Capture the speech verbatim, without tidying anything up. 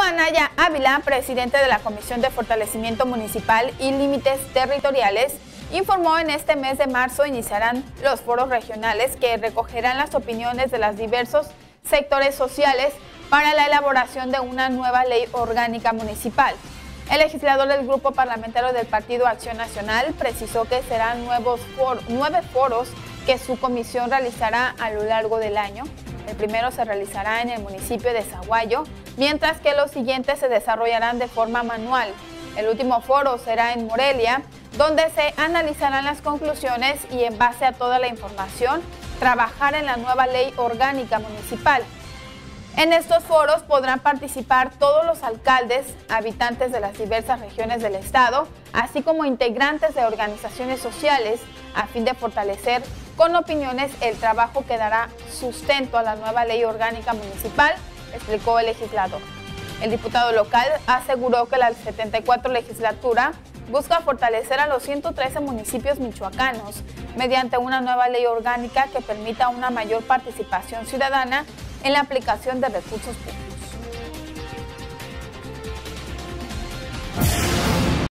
Anaya Ávila, presidente de la Comisión de Fortalecimiento Municipal y Límites Territoriales, informó en este mes de marzo iniciarán los foros regionales que recogerán las opiniones de los diversos sectores sociales para la elaboración de una nueva ley orgánica municipal. El legislador del Grupo Parlamentario del Partido Acción Nacional precisó que serán nuevos for- nueve foros que su comisión realizará a lo largo del año. El primero se realizará en el municipio de Zaguayo, mientras que los siguientes se desarrollarán de forma manual. El último foro será en Morelia, donde se analizarán las conclusiones y, en base a toda la información, trabajar en la nueva ley orgánica municipal. En estos foros podrán participar todos los alcaldes, habitantes de las diversas regiones del estado, así como integrantes de organizaciones sociales, a fin de fortalecer con opiniones el trabajo que dará sustento a la nueva ley orgánica municipal, explicó el legislador. El diputado local aseguró que la setenta y cuatro legislatura busca fortalecer a los ciento trece municipios michoacanos mediante una nueva ley orgánica que permita una mayor participación ciudadana en la aplicación de recursos públicos.